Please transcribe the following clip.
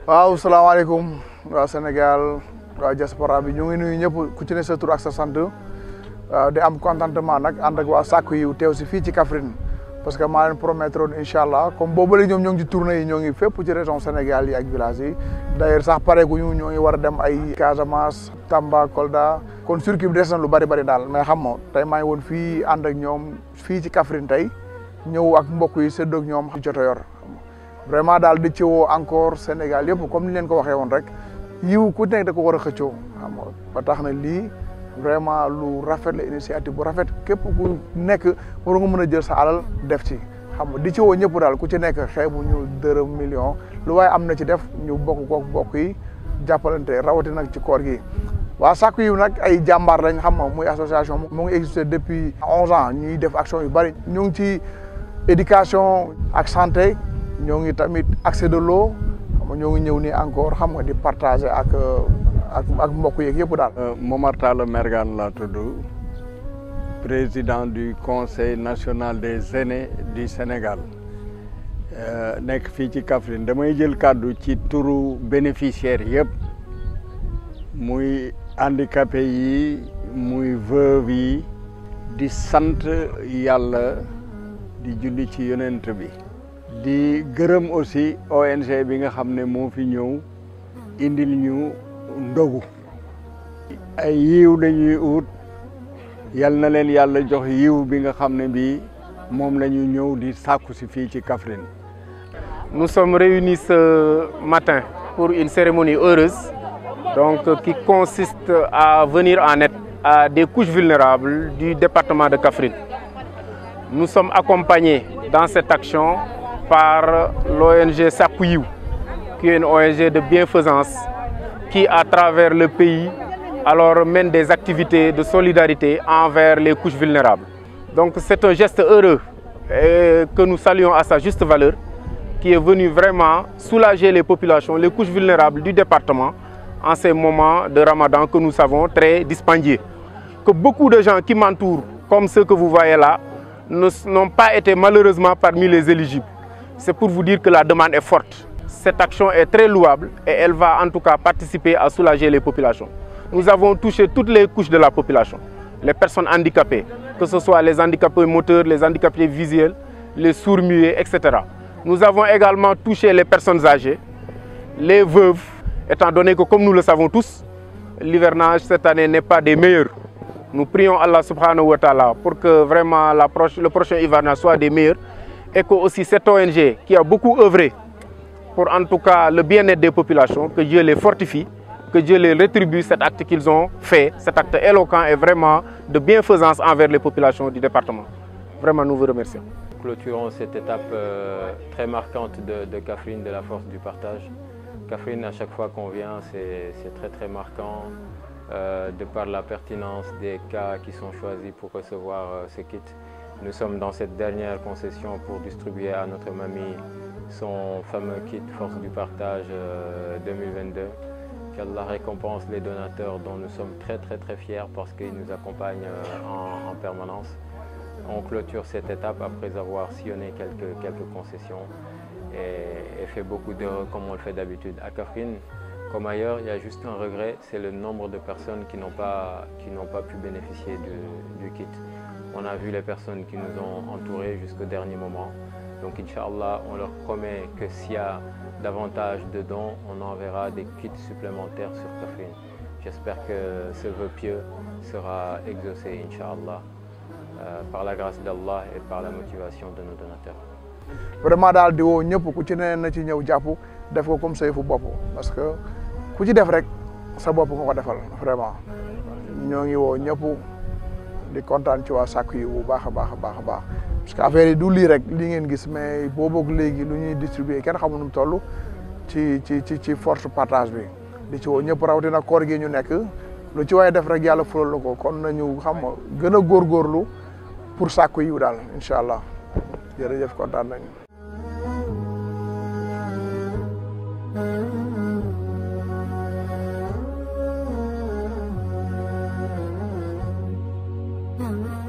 waaw salaamaaleykum waa Sénégal waa diaspora bi ñu ngi nuyu ñëpp ku ci ne sa tur ak sa sant di am contentement nag ànd ak waa Sakku Yiw teew si fii ci Kaffrine parce que maa leen promettre woon incha allah comme boobu léegi ñoom ñoo ngi ci tournée yi ñoo ngi fépp ci région Sénégal yi ak village yi d'ailleurs sax pareeguñu ñoo ngi war a dem ay Casamance Tamba Kolda kon circuit bi des na lu bari daal mais xam nga tey maa ngi woon fii ànd ak ñoom fii ci Kaffrine tey ñëw ak mbokk yi séddoo ak ñoom jot a yor vraiment daal di ci woo encore Sénégal yëpp comme ni leen ko waxee woon rek yiw ku nekk da ko war a xëccoo xam nga ba tax na lii vraiment lu rafet la initiative bu rafet képp ku nekk war nga mën a jël sa alal def ci xam nga di ci woo ñëpp daal ku ci nekk xeebu ñu dërëm million lu waaye am na ci def ñu bokk kook bokk yi jàppalante rawati nag ci koor gi waa Sakku Yiw nag ay jàmbaar lañ xam nga muy association mu ngi existé depuis 11 ans ñuy def action yu bari ñu ngi ci éducation ak santé ñoo ngi tamit accès de l'eau xam nga ñoo ngi ñëw nii encore xam nga di partager ak mbokk yeeg yëpp daal. Momar Talla Mergane laa tudd président du conseil national des aînés du Sénégal nekk fii ci Kaffrine damay jël kàddu ci turu bénéficiaires yëpp muy handicapé yi muy veuve yi di sant yàlla di julli ci yonent bi. di gërëm aussi ONG bi nga xam ne moo fi ñëw indil ñu ndogu ay yiw lañuy ut yal na leen yàlla jox yiw bi nga xam ne bi moom la ñu ñëw di sàkku si fii ci Kaffrine. Nous sommes réunis ce matin pour une cérémonie heureuse donc qui consiste à venir en aide à des couches vulnérables du département de Kaffrine. Nous sommes accompagnés dans cette action par l'ONG Sakku Yiw, qui est une ONG de bienfaisance qui, à travers le pays, alors mène des activités de solidarité envers les couches vulnérables. Donc c'est un geste heureux et que nous saluons à sa juste valeur, qui est venu vraiment soulager les populations, les couches vulnérables du département en ces moments de Ramadan que nous savons très dispendieux. Que beaucoup de gens qui m'entourent, comme ceux que vous voyez là, n'ont pas été malheureusement parmi les éligibles. C'est pour vous dire que la demande est forte. Cette action est très louable et elle va en tout cas participer à soulager les populations. Nous avons touché toutes les couches de la population, les personnes handicapées, que ce soit les handicapés moteurs, les handicapés visuels, les sourds-muets, etc. Nous avons également touché les personnes âgées, les veuves, étant donné que comme nous le savons tous, l'hivernage cette année n'est pas des meilleurs. Nous prions Allah subhanahu wa ta'ala pour que vraiment le prochain hivernage soit des meilleurs. Et que aussi cette ONG qui a beaucoup œuvré pour en tout cas le bien-être des populations, que Dieu les fortifie, que Dieu les rétribue cet acte qu'ils ont fait, cet acte éloquent et vraiment de bienfaisance envers les populations du département. Vraiment, nous vous remercions. Clôturons cette étape très marquante de Kaffrine, de la force du partage. Kaffrine, à chaque fois qu'on vient, c'est très marquant de par la pertinence des cas qui sont choisis pour recevoir ces kits. Nous sommes dans cette dernière concession pour distribuer à notre mamie son fameux kit Force du Partage 2022. Qu'Allah récompense les donateurs dont nous sommes très fiers parce qu'ils nous accompagnent en permanence. On clôture cette étape après avoir sillonné quelques concessions et fait beaucoup d'heures comme on le fait d'habitude. À Kaffrine, comme ailleurs, il y a juste un regret, c'est le nombre de personnes qui n'ont pas pu bénéficier du kit. On a vu les personnes qui nous ont entourés jusqu'au dernier moment. Donc, Inch'Allah, on leur promet que s'il y a davantage de dons, on enverra des kits supplémentaires sur Kaffrine. J'espère que ce vœu pieux sera exaucé, Inch'Allah, par la grâce d'Allah et par la motivation de nos donateurs. Vraiment daal di woo ñëpp ku ci ne na ci ñëw jàpp def ko comme sa yëfu bopp parce que ku ci def rek sa bopp nga ko defal vraiment ñoo ngi woo ñëpp. di kontaan ci waa Sakku Yiw bu baax a baax parce que affaire yi du lii rek li ngeen gis mais booboog léegi lu ñuy distribuer kenn xamul nu mu toll ci force partage bi di ci woo ñëpp rawatina koor gi ñu nekk lu ci waaye def rek yàlla fulal la ko kon nañu xam nga gën a góorgóorlu pour Sakku Yiw daal incha allah jërëjëf kontaan nañu